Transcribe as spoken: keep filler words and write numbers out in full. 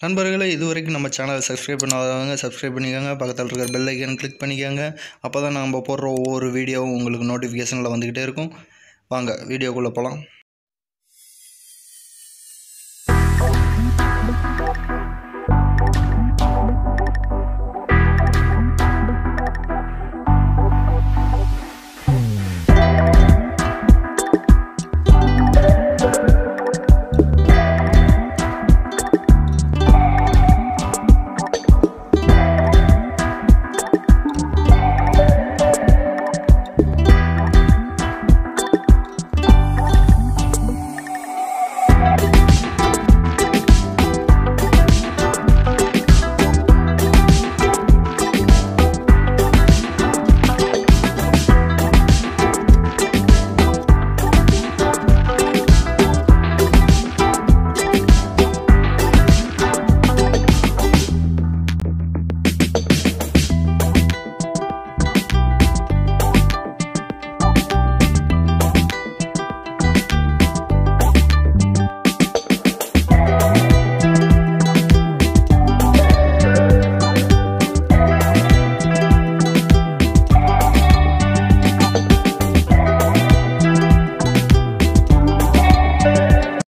நண்பர்களே, இதுவரைக்கும் நம்ம சேனலை சப்ஸ்கிரைப் பண்ணாதவங்க சப்ஸ்கிரைப் பண்ணிக்கோங்க. பக்கத்தில் இருக்கிற பெல் ஐக்கன் கிளிக் பண்ணிக்கோங்க. அப்போ தான் நம்ம போடுற ஒவ்வொரு வீடியோவும் உங்களுக்கு நோட்டிஃபிகேஷனில் வந்துக்கிட்டே இருக்கும். வாங்க வீடியோக்குள்ளே போகலாம்.